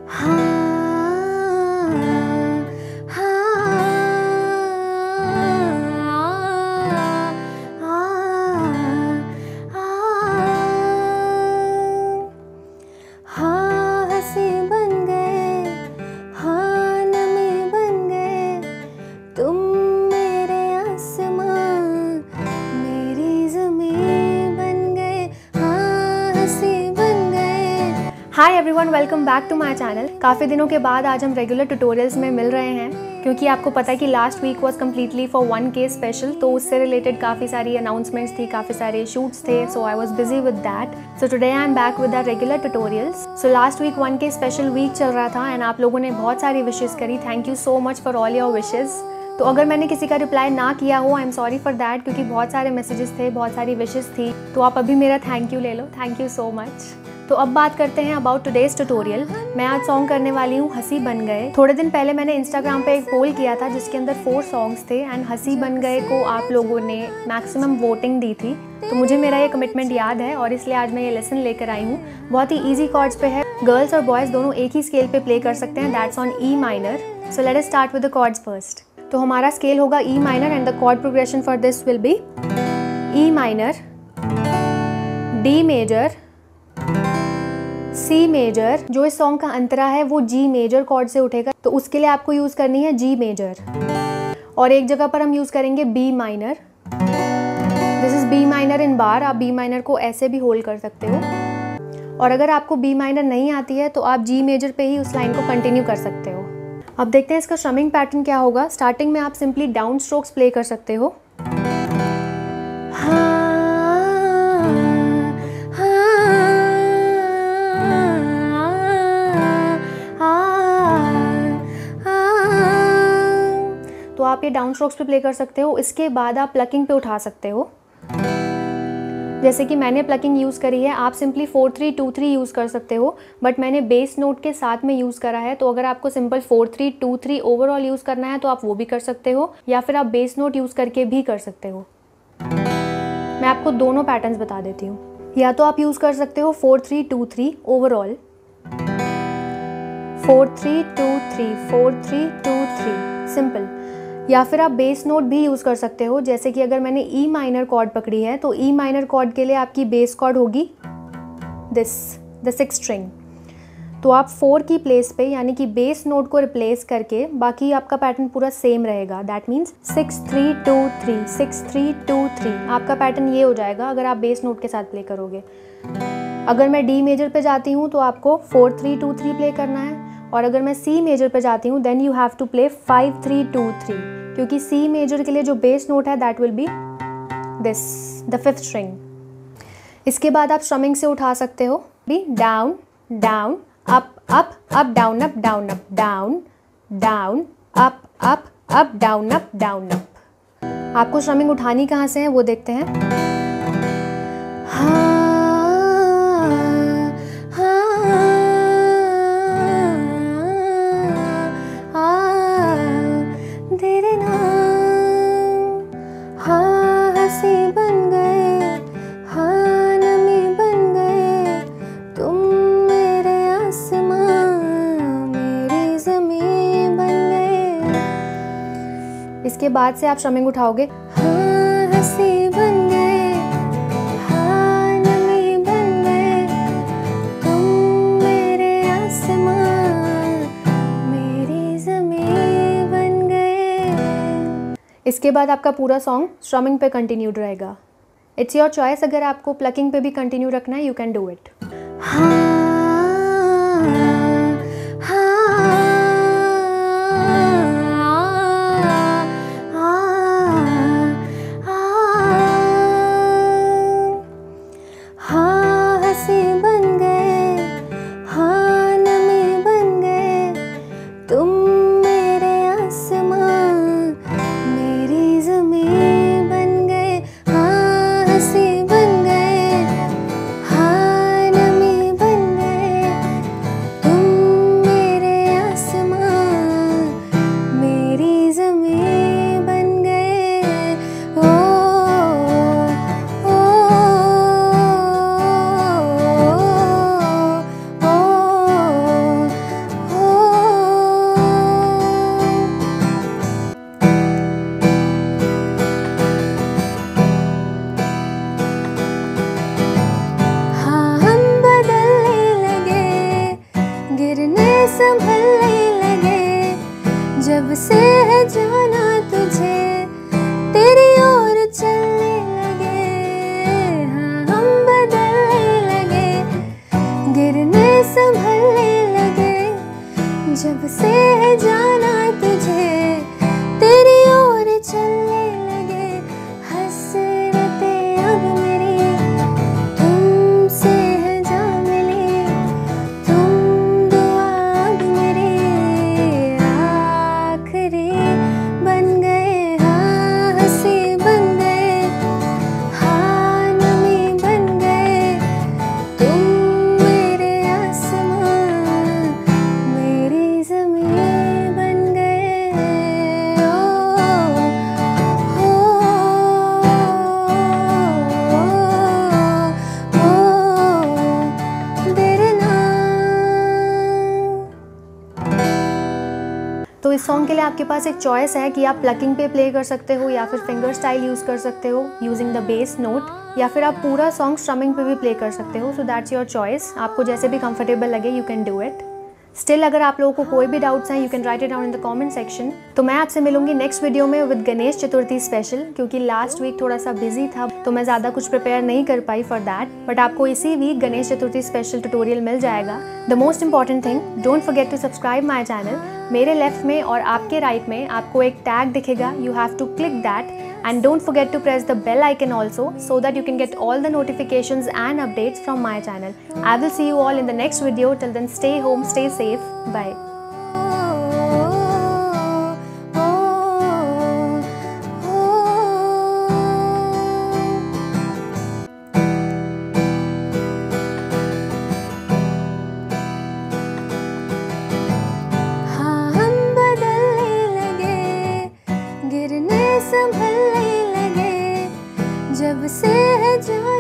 हंसी बन गए, हाँ नमी बन गए, तुम मेरे आसमां मेरी ज़मीं बन गए, हाँ हंसी बन गए। Hi everyone, welcome back to my channel. काफ़ी दिनों के बाद आज हम रेगुलर ट्यूटोरियल्स में मिल रहे हैं, क्योंकि आपको पता है कि last week was completely for 1K special, तो उससे रिलेटेड काफ़ी सारी अनाउंसमेंट्स थी, काफ़ी सारे शूट्स थे, so I was busy with that. So today I am back with our regular tutorials. So last week 1K special week चल रहा था एंड आप लोगों ने बहुत सारी विशेज़ करी। Thank you so much for all your wishes. तो अगर मैंने किसी का रिप्लाई ना किया हो, I am sorry for that, क्योंकि बहुत सारे मैसेजेस थे, बहुत सारी विशेज़ थी, तो आप अभी मेरा थैंक यू ले लो। Thank you so much. तो अब बात करते हैं अबाउट टुडेज़ ट्यूटोरियल। मैं आज सॉन्ग करने वाली हूँ हंसी बन गए। थोड़े दिन पहले मैंने इंस्टाग्राम पे एक पोल किया था जिसके अंदर 4 सॉन्ग्स थे एंड हंसी बन गए को आप लोगों ने मैक्सिमम वोटिंग दी थी। तो मुझे मेरा ये कमिटमेंट याद है और इसलिए आज मैं ये लेसन लेकर आई हूँ। बहुत ही ईजी कॉर्ड्स पे है, गर्ल्स और बॉयज़ दोनों एक ही स्केल पे प्ले कर सकते हैं, that's on E minor. So let us start with the chords first. तो हमारा स्केल होगा E minor and the chord progression for this will be E minor, D major, C major. जो इस song का अंतरा है वो जी मेजर कॉर्ड से उठेगा, तो उसके लिए आपको यूज़ करनी है जी मेजर। और एक जगह पर हम यूज़ करेंगे B minor. This is B minor in bar. आप बी माइनर को ऐसे भी होल्ड कर सकते हो, और अगर आपको बी माइनर नहीं आती है तो आप जी मेजर पे ही उस लाइन को कंटिन्यू कर सकते हो। अब देखते हैं इसका स्ट्रमिंग पैटर्न क्या होगा। स्टार्टिंग में आप सिंपली डाउन स्ट्रोक्स प्ले कर सकते हो। तो आप ये डाउन स्ट्रोक्स पे प्ले कर सकते हो। इसके बाद आप प्लकिंग पे उठा सकते हो, जैसे कि मैंने प्लकिंग यूज़ करी है। आप सिंपली 4-3-2-3 यूज़ कर सकते हो, बट मैंने बेस नोट के साथ में यूज़ करा है। तो अगर आपको सिंपल 4-3-2-3 ओवरऑल यूज़ करना है तो आप वो भी कर सकते हो, या फिर आप बेस नोट यूज़ करके भी कर सकते हो। मैं आपको दोनों पैटर्न्स बता देती हूँ। या तो आप यूज़ कर सकते हो 4-3-2-3 ओवरऑल, 4-3-2-3, 4-3-2-3 सिंपल, या फिर आप बेस नोट भी यूज़ कर सकते हो। जैसे कि अगर मैंने ई माइनर कॉर्ड पकड़ी है तो ई माइनर कॉर्ड के लिए आपकी बेस कॉर्ड होगी दिस, द 6th स्ट्रिंग। तो आप 4 की प्लेस पे यानी कि बेस नोट को रिप्लेस करके बाकी आपका पैटर्न पूरा सेम रहेगा। दैट मीन्स 6-3-2-3, 6-3-2-3 आपका पैटर्न ये हो जाएगा अगर आप बेस नोट के साथ प्ले करोगे। अगर मैं डी मेजर पे जाती हूँ तो आपको 4-3-2-3 प्ले करना है, और अगर मैं सी मेजर पे जाती हूँ then you have to play 5-3-2-3, क्योंकि सी मेजर के लिए जो बेस नोट है that will be this, the 5th string. इसके बाद आप स्ट्रमिंग से उठा सकते हो be down down up up up down up down up down down up up up down up down up. आपको स्ट्रमिंग उठानी कहाँ से है वो देखते हैं। हंसी बन गए, हाँ नमी बन गए, तुम मेरे आसमां मेरी ज़मीं बन गए। इसके बाद से आप स्ट्रमिंग उठाओगे, हाँ हंसी बन गए, हाँ नमी बन गए, तुम मेरे आसमां मेरी ज़मीं बन गए। इसके बाद आपका पूरा सॉन्ग स्ट्रमिंग पे कंटिन्यूड रहेगा। इट्स योर चॉइस, अगर आपको प्लकिंग पे भी कंटिन्यू रखना है यू कैन डू इट। हंसी बन गए, हाँ नमी बन गए, तुम मेरे आसमां मेरी ज़मीं बन गए, हाँ हंसी बन गए, हाँ नमी बन संभलने लगे, जब से है जाना तुझे तेरी ओर चलने लगे। हाँ हम बदलने लगे, गिरने संभलने लगे, जब से है जाना तुझे तेरी ओर चलने लगे। हसरतें अब मेरी तुमसे है जा मिली, तुम दुआ अब मेरी आखिरी बन गए। हाँ हंसी बन गए, हाँ नमी बन गए, तुम मेरे आसमां मेरी ज़मीं बन गए। तो इस सॉन्ग के लिए आपके पास एक चॉइस है कि आप प्लकिंग पे प्ले कर सकते हो या फिर फिंगर स्टाइल यूज़ कर सकते हो यूजिंग द बेस नोट, या फिर आप पूरा सॉन्ग स्ट्रमिंग पे भी प्ले कर सकते हो। सो दैट्स योर चॉइस, आपको जैसे भी कंफर्टेबल लगे you can do it. Still अगर आप लोगों को कोई भी डाउट्स हैं you can write it down in the comment section. तो मैं आपसे मिलूंगी नेक्स्ट वीडियो में विद गणेश चतुर्थी स्पेशल, क्योंकि लास्ट वीक थोड़ा सा बिजी था तो मैं ज़्यादा कुछ प्रिपेयर नहीं कर पाई फॉर दैट, बट आपको इसी week Ganesh Chaturthi special tutorial मिल जाएगा। The most important thing, don't forget to subscribe my channel. मेरे लेफ्ट में और आपके राइट में आपको एक टैग दिखेगा, you have to click that and don't forget to press the bell icon also so that you can get all the notifications and updates from my channel. I will see you all in the next video. Till then, stay home, stay safe. Bye. हाँ हम बदलने लगे, गिरने संभलने लगे, जब से है जाना